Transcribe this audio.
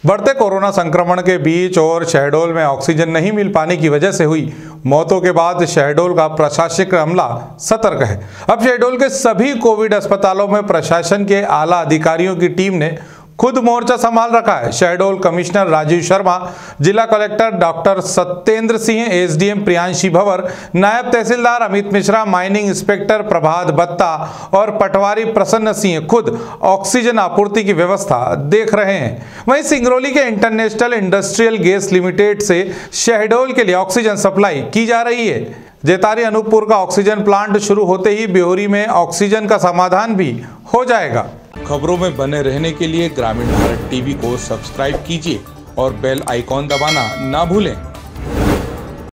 बढ़ते कोरोना संक्रमण के बीच और शहडोल में ऑक्सीजन नहीं मिल पाने की वजह से हुई मौतों के बाद शहडोल का प्रशासनिक अमला सतर्क है। अब शहडोल के सभी कोविड अस्पतालों में प्रशासन के आला अधिकारियों की टीम ने खुद मोर्चा संभाल रखा है। शहडोल कमिश्नर राजीव शर्मा, जिला collector doctor Satyendra Singh, SDM Priyanshi Bhanwar, नायब तहसीलदार अमित मिश्रा, माइनिंग इंस्पेक्टर प्रभात बत्ता और पटवारी प्रसन्न सिंह खुद ऑक्सीजन आपूर्ति की व्यवस्था देख रहे हैं। वहीं सिंगरौली के इंटरनेशनल इंडस्ट्रियल गैस लिमिटेड से शहडोल के लिए ऑक्सीजन सप्लाई की जा रही है। जेतारी अनूपपुर का ऑक्सीजन प्लांट शुरू होते ही ब्योहरी में ऑक्सीजन का समाधान भी हो जाएगा। खबरों में बने रहने के लिए ग्रामीण भारत टीवी को सब्सक्राइब कीजिए और बेल आइकॉन दबाना ना भूलें।